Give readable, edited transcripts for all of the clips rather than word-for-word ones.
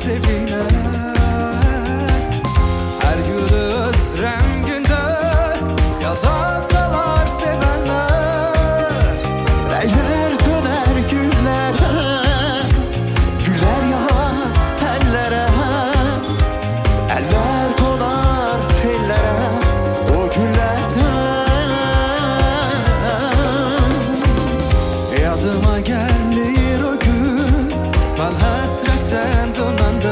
sevilen. Her gül öz renginde ya da salar sevenler. Reyler döner güllere, güller ya ellere, eller konar tellere o güllerden. Yadıma gelir o gün ben hasretten dönende.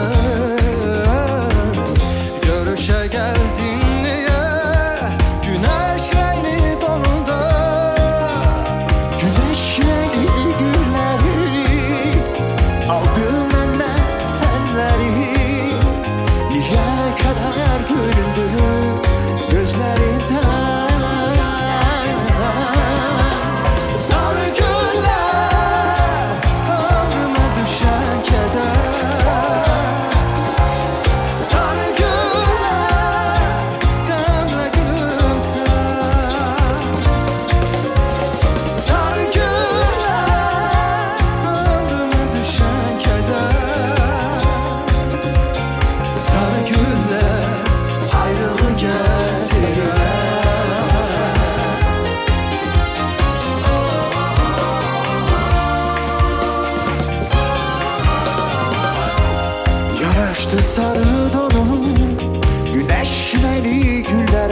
Görüşe geldin niye güneş reyli donunda. Güneş reyli gülleri aldım benden elleri, niye kadar göründü gözlerinden. Sarı güller ömrüme düşen keder. Sarı güller gamle gülümser. Sarı güller ömrüme düşen keder. Sarı güller ayrılık getirir. Yaraştı sarı donum güneş reyli güller.